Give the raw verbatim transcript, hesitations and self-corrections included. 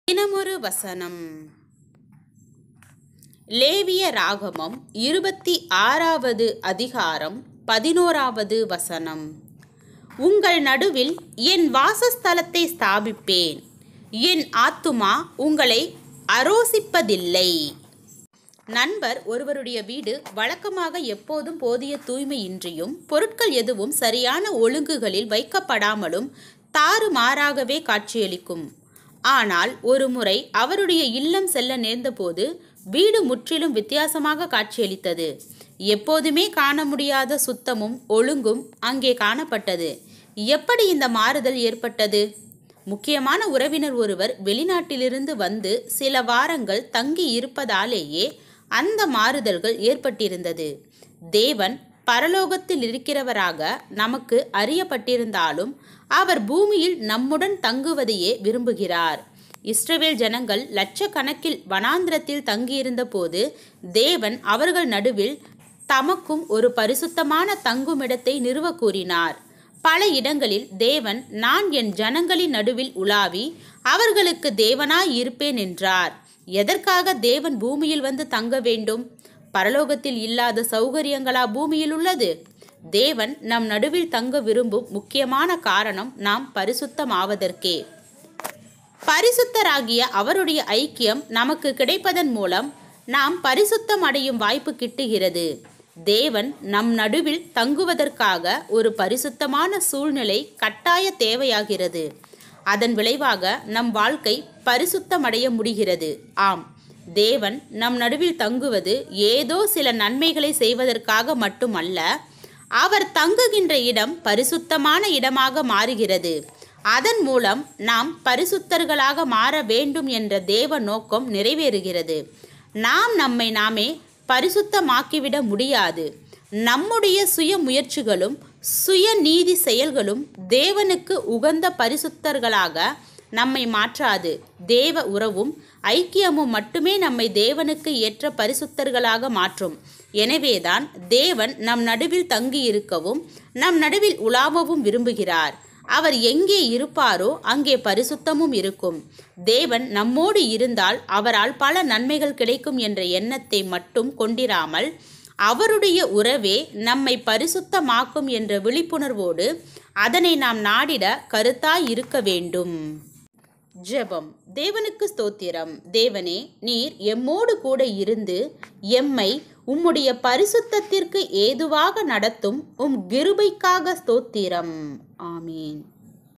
தினமொரு வசனம். லேவிய ராகமம் இருபத்தி ஆறாவது அதிகாரம் பதினோராவது வசனம். உங்கள் நடுவில் என் வாசஸ்தலத்தை ஸ்தாபிப்பேன், என் ஆத்துமா உங்களை அரோசிப்பதில்லை. நண்பர் ஒருவருடைய வீடு வழக்கமாக எப்போதும் போதிய தூய்மையின்றியும் பொருட்கள் எதுவும் சரியான ஒழுங்குகளில் வைக்கப்படாமலும் தாறுமாறாகவே காட்சியளிக்கும். ஆனால் ஒரு முறை அவருடைய இல்லம் செல்ல நேர்ந்தபோது வீடு முற்றிலும் வித்தியாசமாக காட்சியளித்தது. எப்போதுமே காண முடியாத சுத்தமும் ஒழுங்கும் அங்கே காணப்பட்டது. எப்படி இந்த மாறுதல் ஏற்பட்டது? முக்கியமான உறவினர் ஒருவர் வெளிநாட்டிலிருந்து வந்து சில வாரங்கள் தங்கி இருப்பதாலேயே அந்த மாறுதல்கள் ஏற்பட்டிருந்தது. தேவன் பரலோகத்தில் இருக்கிறவராக நமக்கு அறியப்பட்டிருந்தாலும் அவர் பூமியில் நம்முடன் தங்குவதையே விரும்புகிறார். இஸ்ரவேல் ஜனங்கள் லட்சக்கணக்கில் வனாந்திரத்தில் தங்கியிருந்த போது தேவன் அவர்கள் நடுவில் தமக்கும் ஒரு பரிசுத்தமான தங்குமிடத்தை நிறுவ கூறினார். பல இடங்களில் தேவன், நான் என் ஜனங்களின் நடுவில் உலாவி அவர்களுக்கு தேவனாய் இருப்பேன் என்றார். எதற்காக தேவன் பூமியில் வந்து தங்க வேண்டும்? பரலோகத்தில் இல்லாத சௌகரியங்களா பூமியில் உள்ளது? தேவன் நம் நடுவில் தங்க விரும்பும் முக்கியமான காரணம் நாம் பரிசுத்தமாவதற்கே. பரிசுத்தராகிய அவருடைய ஐக்கியம் நமக்கு கிடைப்பதன் மூலம் நாம் பரிசுத்தம் அடையும் வாய்ப்பு கிட்டுகிறது. தேவன் நம் நடுவில் தங்குவதற்காக ஒரு பரிசுத்தமான சூழ்நிலை கட்டாய தேவையாகிறது. அதன் விளைவாக நம் வாழ்க்கை பரிசுத்தமடைய முடிகிறது. ஆம், தேவன் நம் நடுவில் தங்குவது ஏதோ சில நன்மைகளை செய்வதற்காக மட்டுமல்ல. அவர் தங்குகின்ற இடம் பரிசுத்தமான இடமாக மாறுகிறது. அதன் மூலம் நாம் பரிசுத்தர்களாக மாற வேண்டும் என்ற தேவ நோக்கம் நிறைவேறுகிறது. நாம் நம்மை நாமே பரிசுத்தமாக்கிவிட முடியாது. நம்முடைய சுய முயற்சிகளும் சுய நீதி செயல்களும் தேவனுக்கு உகந்த பரிசுத்தர்களாக நம்மை மாற்றாது. தேவ உறவும் ஐக்கியமும் மட்டுமே நம்மை தேவனுக்கு ஏற்ற பரிசுத்தர்களாக மாற்றும். எனவேதான் தேவன் நம் நடுவில் தங்கியிருக்கவும் நம் நடுவில் உலாவவும் விரும்புகிறார். அவர் எங்கே இருப்பாரோ அங்கே பரிசுத்தமும் இருக்கும். தேவன் நம்மோடு இருந்தால் அவரால் பல நன்மைகள் கிடைக்கும் என்ற எண்ணத்தை மட்டும் கொண்டிராமல் அவருடைய உறவே நம்மை பரிசுத்தமாக்கும் என்ற விழிப்புணர்வோடு அதனை நாம் நாடிட கருத்தாய் இருக்க வேண்டும். ஜெபம். தேவனுக்கு ஸ்தோத்திரம். தேவனே, நீர் எம்மோடு கூட இருந்து எம்மை உம்முடைய பரிசுத்தத்திற்கு ஏதுவாக நடத்தும் உம் கிருபைக்காக ஸ்தோத்திரம். ஆமீன்.